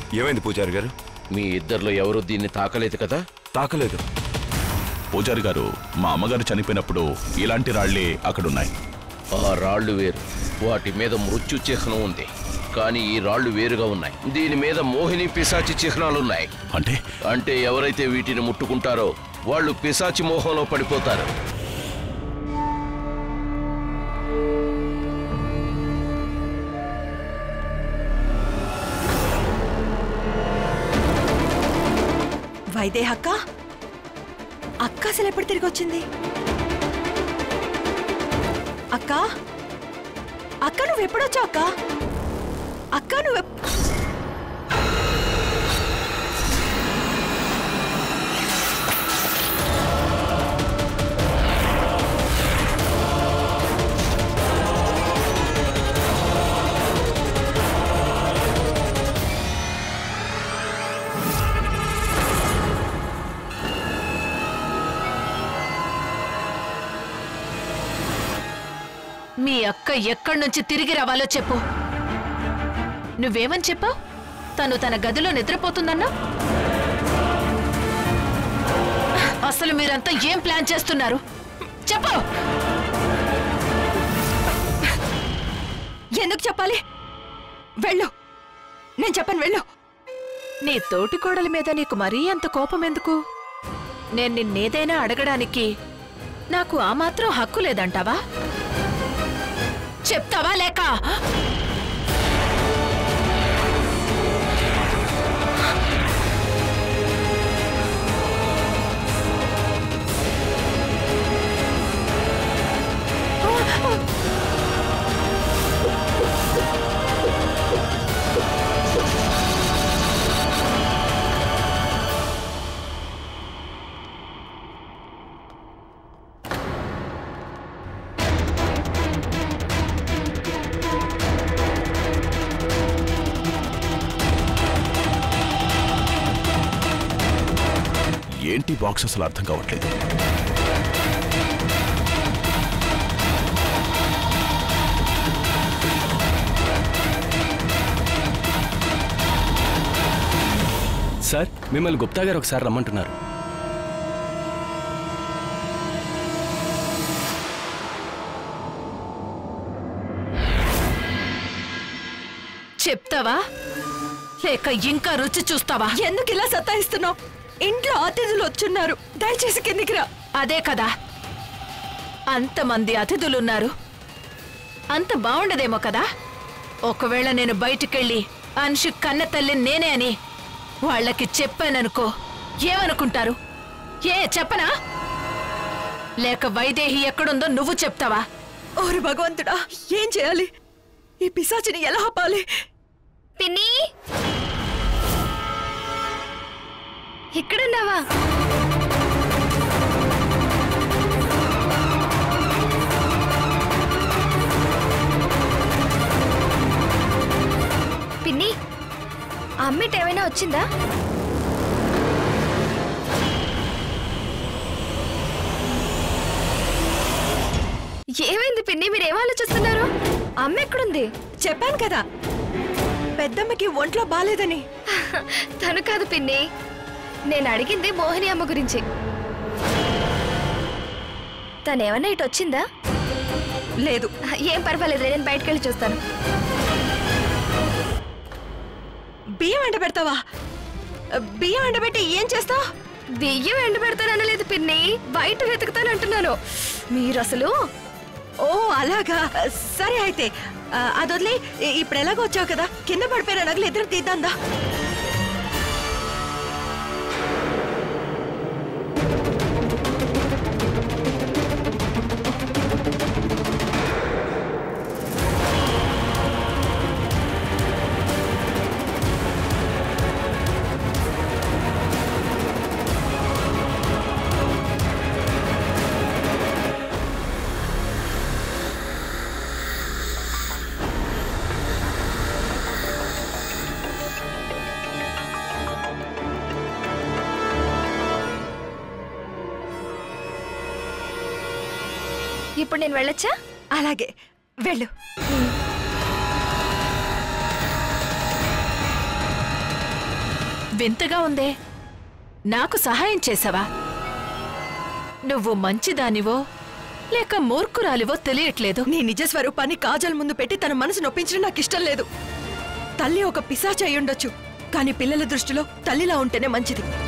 ఏమైంది పూజారి గారు? మీ ఇద్దరిలో ఎవరు దీన్ని తాకలేదు కదా? తాకలేదు పూజారి గారు. మా అమ్మగారు చనిపోయినప్పుడు ఇలాంటి రాళ్లే అక్కడున్నాయి. ఆ రాళ్లు వేరు, వాటి మీద మృత్యు చిహ్నం ఉంది. కానీ ఈ రాళ్లు వేరుగా ఉన్నాయి. దీని మీద మోహిని పిశాచి చిహ్నాలున్నాయి. అంటే ఎవరైతే వీటిని ముట్టుకుంటారో వాళ్ళు పిశాచి మోహంలో పడిపోతారు. వైదేహి అక్క, అక్క అసలు ఎప్పుడు తిరిగి వచ్చింది? అక్క అక్క నువ్వెప్పుడొచ్చావు? అక్క అక్క నువ్వు మీ అక్క ఎక్కడి నుంచి తిరిగి రావాలో చెప్పు. నువ్వేమని చెప్పావు? తను తన గదిలో నిద్రపోతుందన్నా? అసలు మీరంతా ఏం ప్లాన్ చేస్తున్నారు చెప్పు. ఎందుకు చెప్పాలి? వెళ్ళు, నేను చెప్పను, వెళ్ళు. నీ తోటి కోడలి మీద నీకు మరీ అంత కోపం ఎందుకు? నేను నిన్నేదైనా అడగడానికి నాకు ఆ మాత్రం హక్కు లేదంటావా? చెప్తావా లేక? ఏంటి బాక్స్ అసలు అర్థం కావట్లేదు. సార్, మిమ్మల్ని గుప్తా గారు ఒకసారి రమ్మంటున్నారు. చెప్తావా లేక ఇంకా రుచి చూస్తావా? ఎందుకు ఇలా సతాయిస్తున్నావు? ఇంట్లో అతిథులు వచ్చున్నారు, దయచేసి కిందికి రా. అదే కదా, అంతమంది అతిథులున్నారు, అంత బాగుండదేమో కదా. ఒకవేళ నేను బయటికెళ్ళి అన్షు కన్న తల్లి నేనే అని వాళ్ళకి చెప్పాననుకో, ఏమనుకుంటారు? చెప్పనా? లేక వైదేహి ఎక్కడుందో నువ్వు చెప్తావా? ఓరు భగవంతుడా, ఏం చేయాలి? ఈ పిశాచిని ఎలా ఆపాలి? పిన్ని, ఇక్కడున్నావా? పిన్ని, అమ్మిట ఏమైనా వచ్చిందా? ఏమైంది పిన్ని, మీరేం ఆలోచిస్తున్నారు? అమ్మ ఎక్కడుంది? చెప్పాను కదా, పెద్దమ్మకి ఒంట్లో బాలేదని. తను కాదు పిన్ని, నేను అడిగింది మోహిని అమ్మ గురించి. తనేమన్నా ఇటు వచ్చిందా? లేదు. ఏం పర్వాలేదు, నేను బయటకెళ్ళి చూస్తాను. బియ్యం ఎండబెడతావా? బియ్యం ఎండబెట్టి ఏం చేస్తావు? బియ్యం ఎండబెడతాననలేదు పిన్ని, బయట వెతుకుతానంటున్నాను. మీరు అసలు... ఓ అలాగా, సరే అయితే అది వదిలే. ఇప్పుడు ఎలాగో వచ్చావు కదా, కింద పడిపోయిన నగలు ఇద్దరు తీద్దాందా? ఇప్పుడు నేను వెళ్ళొచ్చా? అలాగే వెళ్ళు. వింతగా ఉందే. నాకు సహాయం చేసావా? నువ్వు మంచిదానివో లేక మూర్ఖురాలివో తెలియట్లేదు. నీ నిజ స్వరూపాన్ని కాజల్ ముందు పెట్టి తన మనసు నొప్పించడం నాకు ఇష్టం లేదు. తల్లి ఒక పిశాచి అయి ఉండొచ్చు, కానీ పిల్లల దృష్టిలో తల్లిలా ఉంటేనే మంచిది.